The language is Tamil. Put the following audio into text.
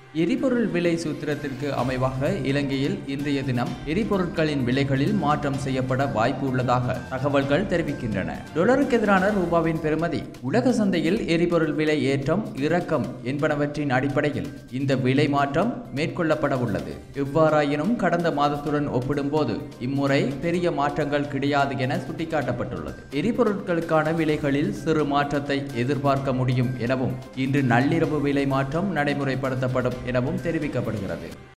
எரிபொருள் விலை சூத்திரத்திற்கு அமைவாக இலங்கையில் இன்றைய தினம் எரிபொருட்களின் விலைகளில் மாற்றம் செய்யப்பட வாய்ப்பு உள்ளதாக தகவல்கள் தெரிவிக்கின்றன. டாலருக்கு எதிரான ரூபாவின் பெறுமதி, உலக சந்தையில் எரிபொருள் விலை ஏற்றம் இறக்கம் என்பனவற்றின் அடிப்படையில் இந்த விலை மாற்றம் மேற்கொள்ளப்பட உள்ளது. எவ்வாறாயினும் கடந்த மாதத்துடன் ஒப்பிடும்போது இம்முறை பெரிய மாற்றங்கள் கிடையாது என சுட்டிக்காட்டப்பட்டுள்ளது. எரிபொருட்களுக்கான விலைகளில் சிறு மாற்றத்தை எதிர்பார்க்க முடியும் எனவும் இன்று நள்ளிரவு விலை மாற்றம் நடைமுறைப்படுத்தப்படும் எனவும் தெரிவிக்கப்படுகிறது.